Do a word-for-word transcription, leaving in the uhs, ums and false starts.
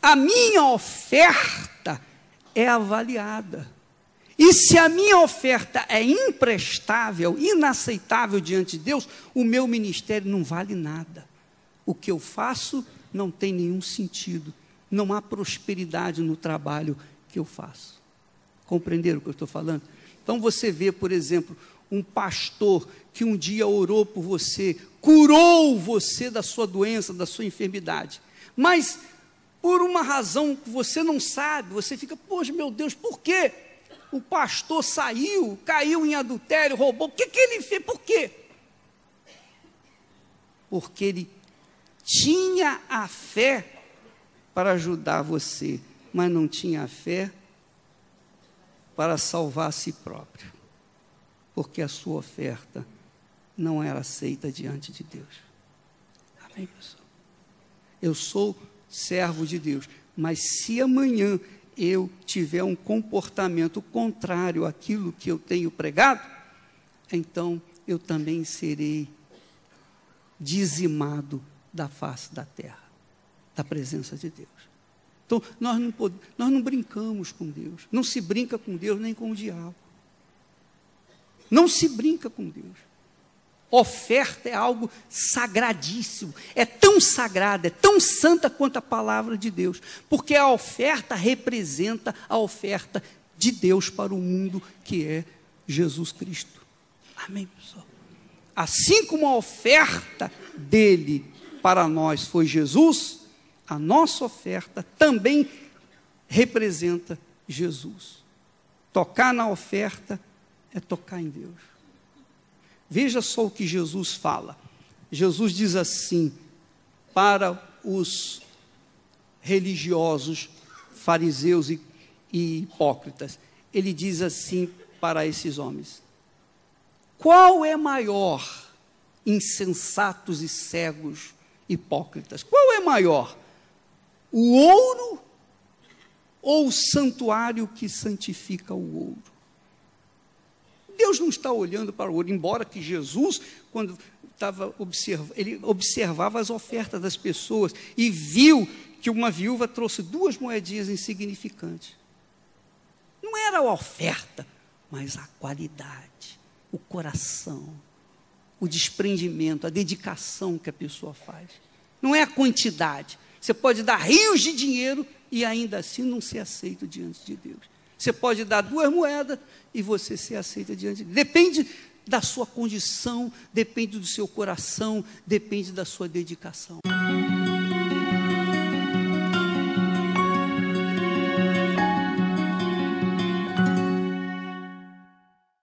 a minha oferta é avaliada. E se a minha oferta é imprestável, inaceitável diante de Deus, o meu ministério não vale nada. O que eu faço não tem nenhum sentido. Não há prosperidade no trabalho que eu faço. Compreenderam o que eu estou falando? Então você vê, por exemplo, um pastor que um dia orou por você, curou você da sua doença, da sua enfermidade. Mas, por uma razão que você não sabe, você fica, poxa, meu Deus, por quê? O pastor saiu, caiu em adultério, roubou. O que, que ele fez? Por quê? Porque ele tinha a fé para ajudar você, mas não tinha a fé para salvar a si próprio. Porque a sua oferta não era aceita diante de Deus. Amém, pessoal? Eu sou servo de Deus, mas se amanhã eu tiver um comportamento contrário àquilo que eu tenho pregado, então eu também serei dizimado da face da terra, da presença de Deus. Então, nós não, podemos, nós não brincamos com Deus, não se brinca com Deus nem com o diabo. Não se brinca com Deus. Oferta é algo sagradíssimo, é tão sagrada, é tão santa quanto a palavra de Deus, porque a oferta representa a oferta de Deus para o mundo, que é Jesus Cristo. Amém, pessoal? Assim como a oferta dele para nós foi Jesus, a nossa oferta também representa Jesus. Tocar na oferta é tocar em Deus. Veja só o que Jesus fala. Jesus diz assim para os religiosos, fariseus e, e hipócritas. Ele diz assim para esses homens: qual é maior, insensatos e cegos hipócritas? Qual é maior? O ouro ou o santuário que santifica o ouro? Deus não está olhando para o ouro, embora que Jesus, quando estava observando, ele observava as ofertas das pessoas e viu que uma viúva trouxe duas moedinhas insignificantes. Não era a oferta, mas a qualidade, o coração, o desprendimento, a dedicação que a pessoa faz. Não é a quantidade. Você pode dar rios de dinheiro e ainda assim não ser aceito diante de Deus. Você pode dar duas moedas e você ser aceita diante de Deus. Depende da sua condição, depende do seu coração, depende da sua dedicação.